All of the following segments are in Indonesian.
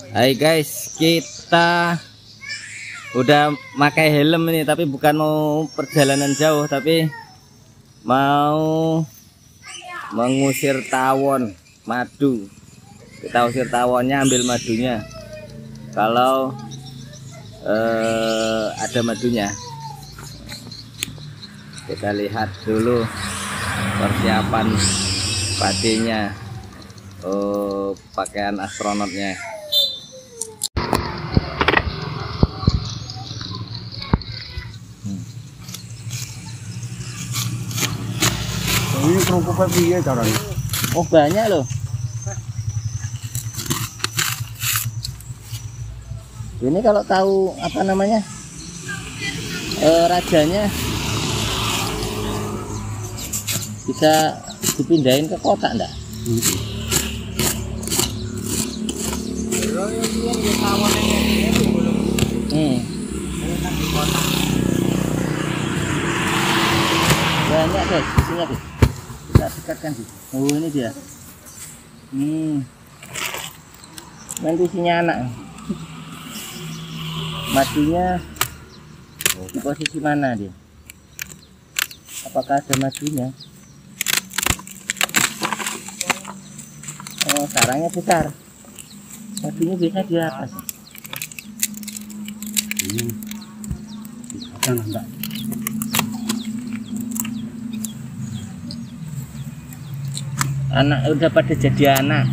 Hai guys, kita udah pakai helm ini, tapi bukan mau perjalanan jauh, tapi mau mengusir tawon madu. Kita usir tawonnya, ambil madunya. Kalau ada madunya, kita lihat dulu persiapan patinya. Pakaian astronotnya. Ini kerupuknya piye caranya? Oh, banyak loh. Ini kalau tahu apa namanya, rajanya bisa dipindahin ke kota enggak? Banyak guys, isinya guys. Kita dekatkan sih. Oh, ini dia. Nanti isinya anak. Madunya di posisi mana dia? Apakah ada madunya? Oh, sarangnya besar. Madunya biasa di atas. Ini enggak. Anak udah pada jadi anak.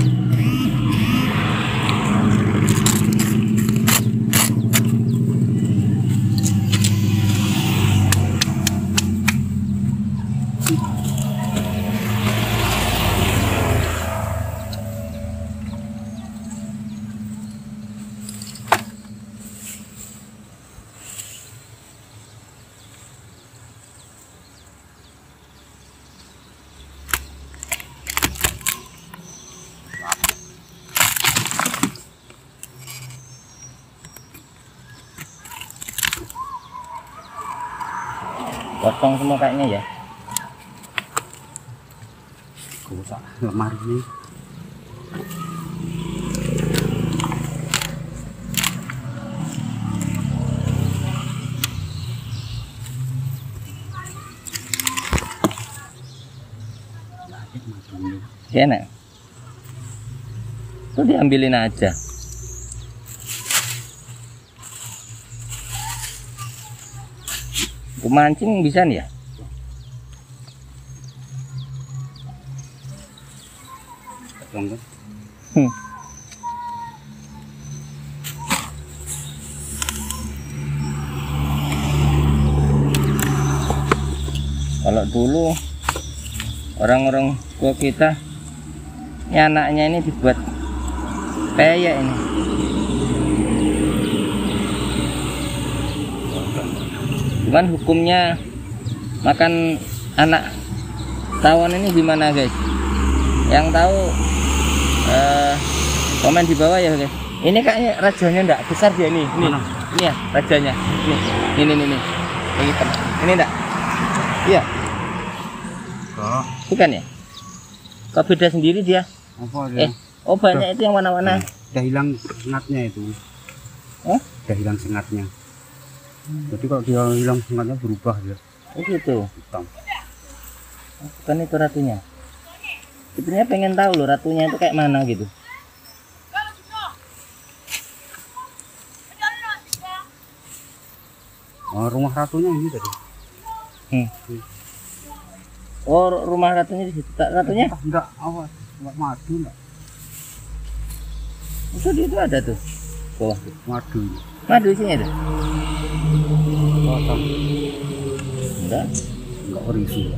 Kosong semua kayaknya ya. Rusak lemari ini. Enak. Tuh diambilin aja. Mancing bisa nih ya? Kalau dulu orang-orang tua kita, ini anaknya ini dibuat peyek ini. Cuman hukumnya makan anak tawon ini gimana guys? Yang tahu komen di bawah ya guys. Ini kayaknya rajanya enggak besar dia ini. Ini ya rajanya. Ini. Ini hitam. Ini enggak? Iya. Bukan ya? Kok beda sendiri dia? Apa dia? Oh banyak itu yang warna-warna. Udah hilang sengatnya itu. Udah hilang sengatnya. Jadi kalau dia hilang sengatnya berubah dia. Oh gitu. Hitam. Bukan itu ratunya. Sebenarnya pengen tahu loh ratunya itu kayak mana gitu. Oh, rumah ratunya ini tadi. Oh, rumah ratunya di situ. Ratunya? Enggak, awas. Enggak madu enggak. Itu ada tuh. Bawah tuh. Madu. Madu isinya tuh. Kosong. Enggak berisi.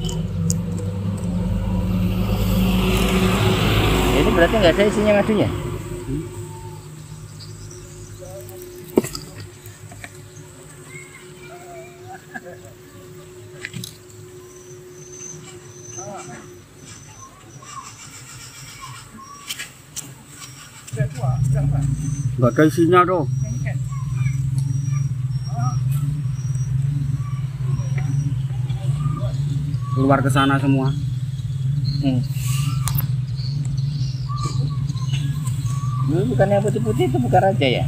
Ini berarti nggak ada isinya madunya. Nggak ada isinya tuh. Keluar ke sana semua. Dulu bukan yang putih-putih itu bukan raja ya?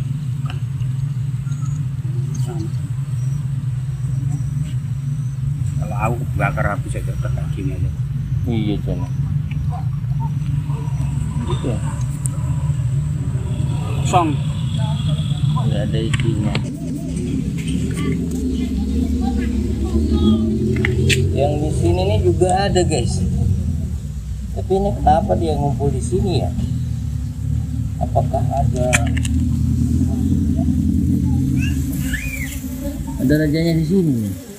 Sama. Kalau aku kebakar habis aja kayak gini aja. Iya Cina. Gitu ya? Kosong. Nggak ada isinya. Yang di sini nih juga ada guys. Tapi ini kenapa dia ngumpul di sini ya? Apakah ada rajanya di sini?